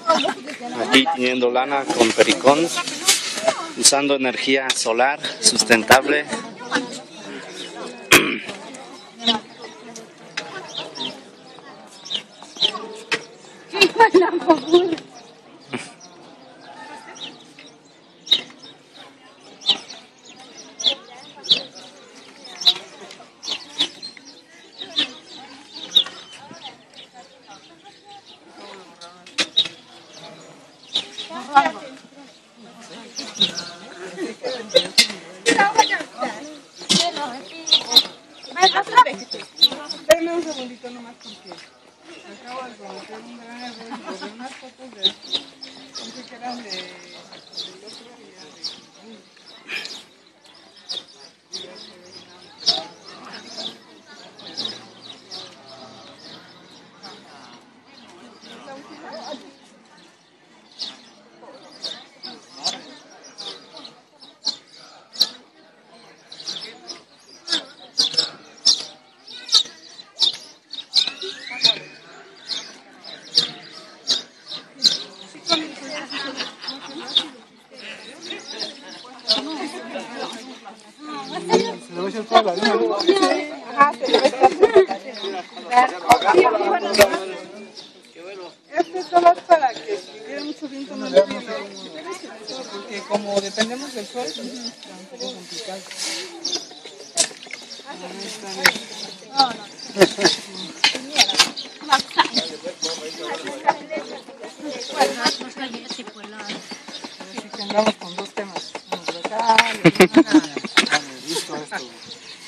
Aquí teniendo lana con pericón, usando energía solar sustentable. Espérame un segundito nomás porque acabo de cometer un gran error y borré unas fotos de esto. Pensé que eran del otro día ¿se le va a echar toda la arena? Ajá, se le va a echar toda la arena. Este solo es para que si hubiera mucho viento no le viene. Porque como dependemos del sol, está un poco complicado. Así que andamos con dos temas. Uno por acá y uno por acá. Listo esto.